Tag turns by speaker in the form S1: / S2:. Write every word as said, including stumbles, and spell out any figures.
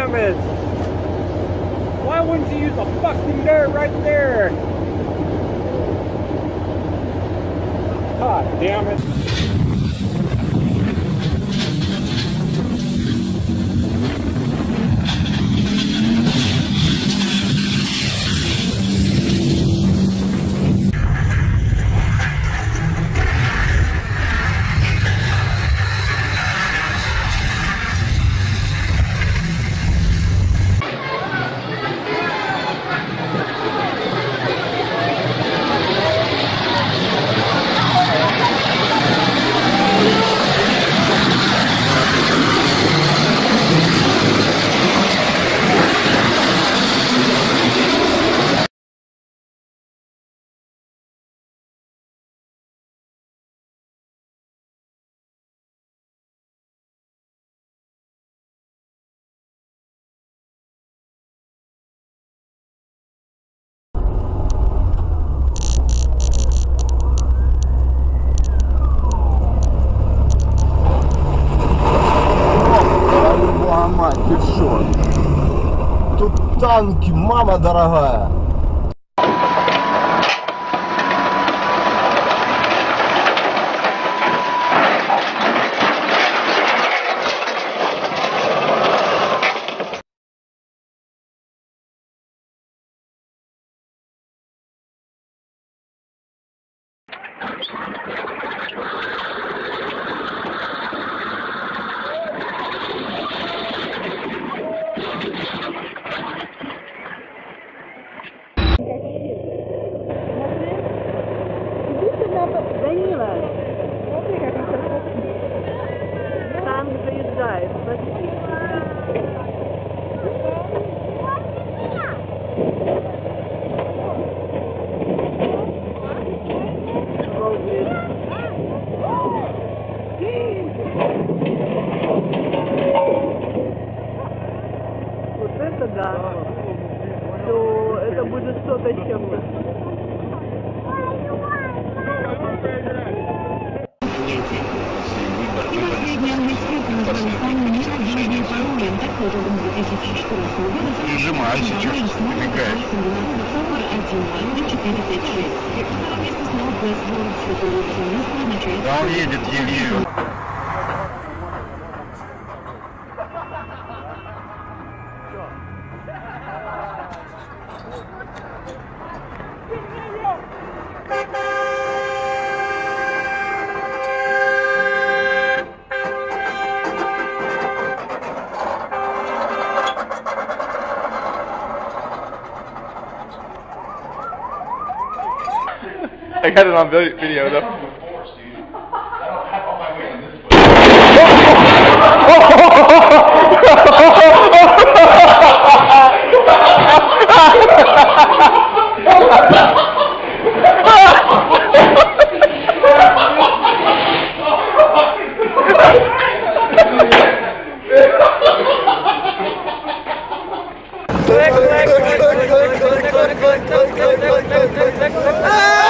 S1: damage. Why wouldn't you use the fucking dirt right there? God damn it.
S2: Ты шо? Тут танки, мама дорогая.
S3: Данила, смотри, как он красота. Танк заезжает, почти. Вот это да. То это будет что-то с чем-то.
S4: Нажимай сейчас, побегаешь. Да он едет еле-еле.
S5: I got it on video though.
S3: Click, click, click, click, click, click, click, click, click, click, click, click, click, click.